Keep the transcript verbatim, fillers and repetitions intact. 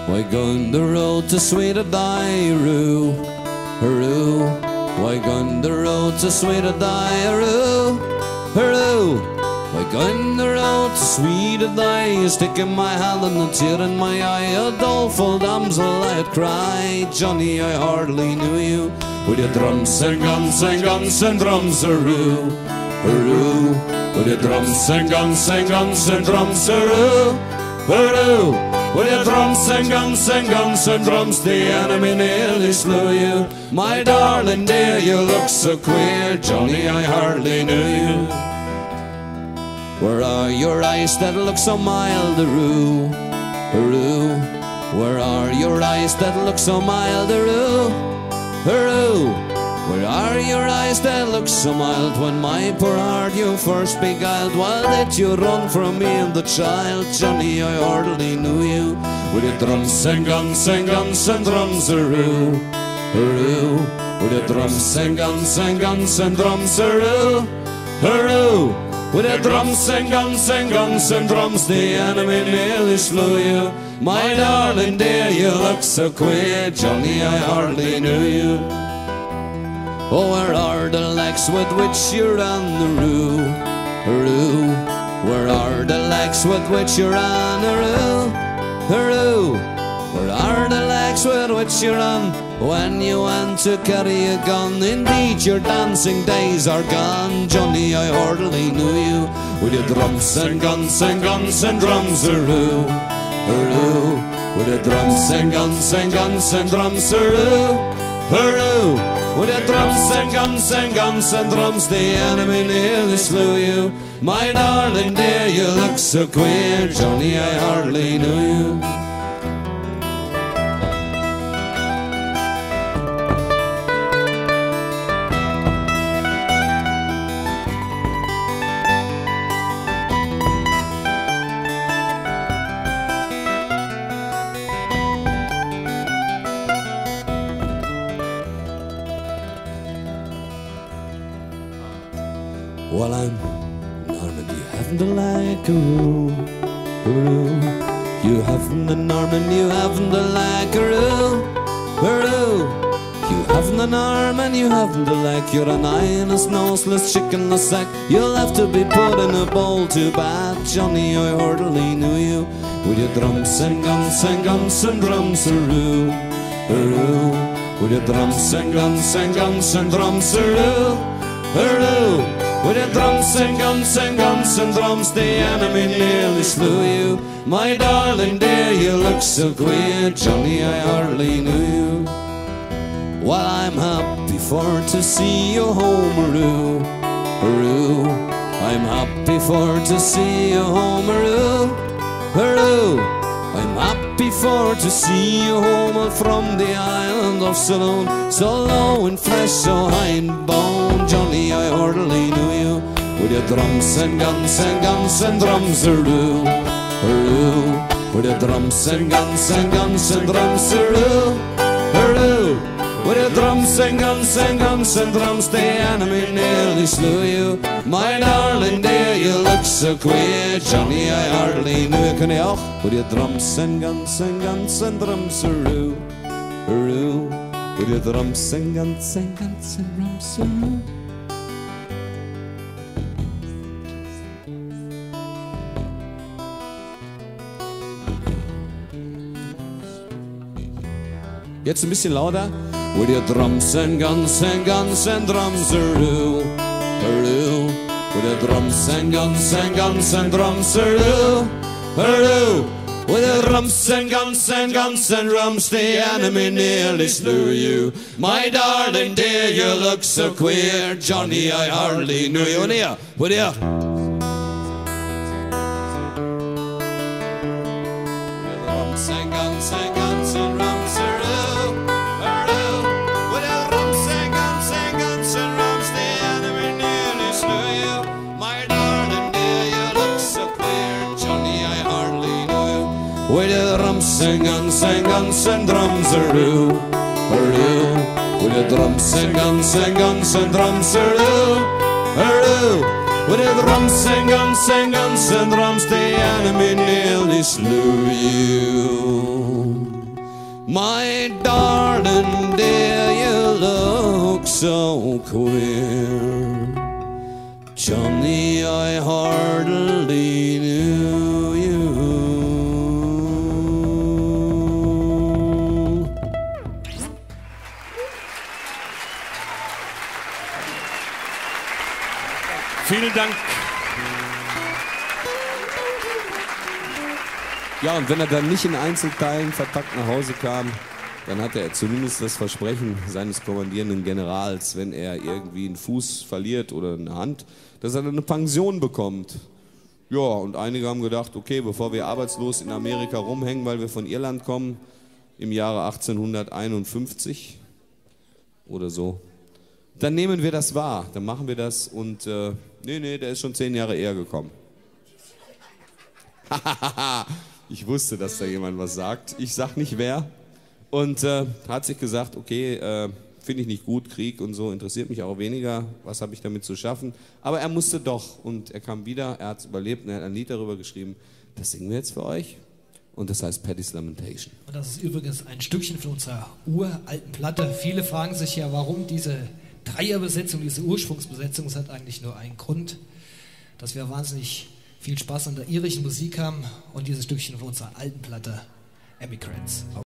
Why gun the road to sweeter die, roo, roo. Why gun the road to sweeter die, roo, roo. Why gun the road to sweeter die, sticking my hand in the tear in my eye, a doleful damsel I'd cry. Johnny, I hardly knew you, with your drums and guns and guns and drums, roo, roo. With your drums and guns and guns and drums, roo, roo. With your drums and guns and guns and drums, the enemy nearly slew you. My darling dear, you look so queer, Johnny, I hardly knew you. Where are your eyes that look so mild, roo, roo? Where are your eyes that look so mild, roo, roo? Where are your eyes that look so mild, when my poor heart you first beguiled? Why did you run from me and the child? Johnny, I hardly knew you. With your drums and guns and guns and drums, roo, roo. With your drums and guns and guns and drums, roo, roo. With your drums and guns and guns and drums, the enemy nearly slew you. My darling dear, you look so queer, Johnny, I hardly knew you. Oh, where are the legs with which you ran, the roo, roo? Where are the legs with which you ran, the roo, roo? Where are the legs with which you ran when you went to carry a gun? Indeed, your dancing days are gone, Johnny, I hardly knew you. With your drums and guns and guns and drums, roo, roo. With your drums and guns and guns and drums, roo, roo. With your drums and guns and guns and drums, the enemy nearly slew you. My darling dear, you look so queer, Johnny, I hardly knew you. Well, I'm Norman, you haven't a like a roo, roo. You haven't a Norman, you haven't a like a roo, roo. You haven't an arm and you haven't a leg. You're an eyeless, noseless, chickenless sack. You'll have to be put in a bowl too bad, Johnny, I hardly knew you. With your drums and guns and guns and drums, roo, roo. With your drums and guns and guns and drums, roo, roo. With your drums and guns and guns and drums, the enemy nearly slew you. My darling dear, you look so queer, Johnny, I hardly knew you. Well, I'm happy for to see you home, roo, roo. I'm happy for to see you home, roo, roo. I'm happy for to see you home from the island of Ceylon, so low in flesh, so high in bone, Johnny, I hardly knew you. With your drums and guns and guns and drums, roo, roo. With your drums and guns and guns and drums, roo, roo. With your drums and guns and guns and drums, the enemy nearly slew you. My darling dear, you look so queer, Johnny, I hardly knew you. Can you auch? With your drums and guns and guns and drums, roo, roo. With your drums and guns and guns and drums, roo. Jetzt ein bisschen lauter. With your drums and guns and guns and drums, roo, roo. With your drums and guns and guns and drums, roo, roo. With your drums and guns and guns and drums, the enemy nearly slew you. My darling dear, you look so queer, Johnny, I hardly knew you. And here, with you. Drums and guns and guns and drums, roo, roo. With your drums and guns and guns and drums, the enemy nearly slew you. My darling dear, you look so queer, Johnny, I hardly knew you. With your drums and guns and guns and drums, roo, roo. With your drums and guns and guns and drums, roo, roo. With your drums and guns and guns and drums, the enemy nearly slew you. My darling dear, you look so queer. Johnny, I hardly knew you. Vielen Dank. Ja, und wenn er dann nicht in Einzelteilen verpackt nach Hause kam, dann hatte er zumindest das Versprechen seines kommandierenden Generals, wenn er irgendwie einen Fuß verliert oder eine Hand, dass er dann eine Pension bekommt. Ja, und einige haben gedacht, okay, bevor wir arbeitslos in Amerika rumhängen, weil wir von Irland kommen, im Jahre achtzehnhunderteinundfünfzig oder so, dann nehmen wir das wahr, dann machen wir das und äh, nee, nee, der ist schon zehn Jahre eher gekommen. Ich wusste, dass da jemand was sagt. Ich sag nicht wer. Und äh, hat sich gesagt, okay, äh, finde ich nicht gut, Krieg und so, interessiert mich auch weniger, was habe ich damit zu schaffen. Aber er musste doch und er kam wieder, er hat es überlebt und er hat ein Lied darüber geschrieben. Das singen wir jetzt für euch und das heißt Paddy's Lamentation. Und das ist übrigens ein Stückchen von unserer uralten Platte. Viele fragen sich ja, warum diese Dreierbesetzung, diese Ursprungsbesetzung. Es hat eigentlich nur einen Grund, dass wir wahnsinnig viel Spaß an der irischen Musik haben und dieses Stückchen von unserer alten Platte Emigrants.